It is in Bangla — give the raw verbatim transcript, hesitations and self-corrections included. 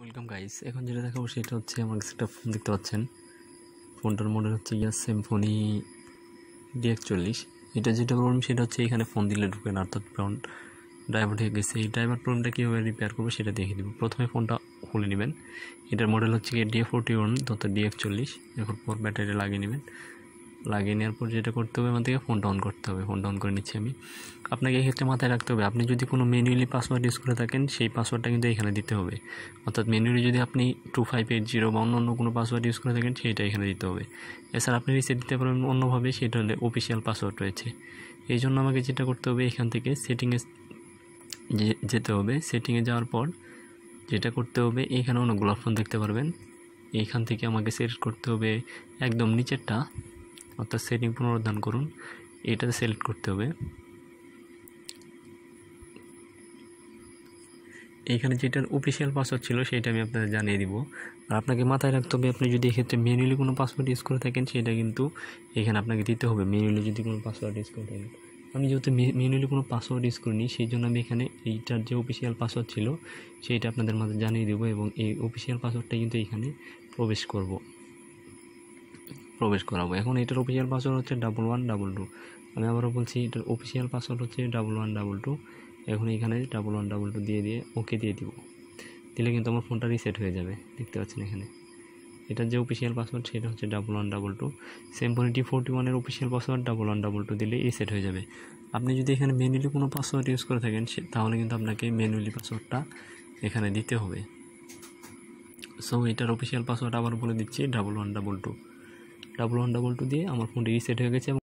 Welcome guys. এখন যেটা দেখাবো সেটা হচ্ছে আমার কাছে একটা ফোন দেখতে পাচ্ছেন। ফোনটার মডেল হচ্ছে গিয়া সিম্ফনি ডি একচল্লিশ। এটা যেটা প্রবলেম সেটা হচ্ছে এখানে ফোন দিলে ঢুকে না, অর্থাৎ ব্রাউন ড্রাইভার হয়ে গেছে। এই ড্রাইভার প্রবলেমটা কীভাবে রিপেয়ার করবো সেটা দেখে দেবো। প্রথমে ফোনটা খুলে নেবেন। এটার মডেল হচ্ছে গিয়ে ডি ফোরটি ওয়ান তথা ডি একচল্লিশ। এরপর পর ব্যাটারি লাগিয়ে নেবেন। লাগিয়ে নেওয়ার পর যেটা করতে হবে আমাদেরকে ফোনটা অন করতে হবে। ফোনটা অন করে নিচ্ছি আমি। আপনাকে এক্ষেত্রে মাথায় রাখতে হবে, আপনি যদি কোনো ম্যানুয়ালি পাসওয়ার্ড ইউজ করে থাকেন সেই পাসওয়ার্ডটা কিন্তু এখানে দিতে হবে। অর্থাৎ ম্যানুয়ালি যদি আপনি টু ফাইভ এইট জিরো বা অন্য অন্য কোনো পাসওয়ার্ড ইউজ করে থাকেন সেইটা এখানে দিতে হবে। এছাড়া আপনি রিসেট দিতে পারবেন অন্যভাবে, সেটা হলে অফিসিয়াল পাসওয়ার্ড রয়েছে। এই জন্য আমাকে যেটা করতে হবে, এখান থেকে সেটিংয়ে যেতে হবে। সেটিংয়ে যাওয়ার পর যেটা করতে হবে, এখানে অনেকগুলো অপশন দেখতে পারবেন। এইখান থেকে আমাকে সিলেক্ট করতে হবে একদম নিচেরটা, অর্থাৎ সেটিং পুনরুদ্ধার করুন, এটাতে সিলেক্ট করতে হবে। এইখানে যেটার অফিসিয়াল পাসওয়ার্ড ছিল সেটা আমি আপনাদের জানিয়ে দিব। আর আপনাকে মাথায় রাখতে হবে, আপনি যদি এক্ষেত্রে ম্যানুয়ালি কোনো পাসওয়ার্ড ইউজ করে থাকেন সেটা কিন্তু এখানে আপনাকে দিতে হবে। ম্যানুয়ালি যদি কোনো পাসওয়ার্ড ইউজ করে থাকেন, আমি যেহেতু ম্যানুয়ালি কোনো পাসওয়ার্ড ইউজ করিনি সেই জন্য আমি এখানে এইটার যে অফিসিয়াল পাসওয়ার্ড ছিল সেইটা আপনাদের মাঝে জানিয়ে দেবো, এবং এই অফিসিয়াল পাসওয়ার্ডটা কিন্তু এখানে প্রবেশ করব প্রবেশ করাবো। এখন এটার অফিসিয়াল পাসওয়ার্ড হচ্ছে ডাবল ওয়ান ডাবল টু। আমি আবারও বলছি, এটার অফিসিয়াল পাসওয়ার্ড হচ্ছে ডাবল ওয়ান ডাবল টু। এখন এখানে ডাবল ওয়ান ডাবল টু দিয়ে দিয়ে ওকে দিয়ে দিব। দিলে কিন্তু আমার ফোনটা রিসেট হয়ে যাবে। দেখতে পাচ্ছেন এখানে এটার যে অফিসিয়াল পাসওয়ার্ড সেটা হচ্ছে double one double two. Symphony D forty ওয়ানের official password double one double two দিলে রিসেট হয়ে যাবে। আপনি যদি এখানে ম্যানুয়ালি কোনো পাসওয়ার্ড ইউজ করে থাকেন তাহলে কিন্তু আপনাকে ম্যানুয়ালি পাসওয়ার্ডটা এখানে দিতে হবে। সো এটার অফিসিয়াল পাসওয়ার্ড আবার বলে দিচ্ছি, double one double two double one double two দিয়ে আমার ফোনটি রিসেট হয়ে গেছে।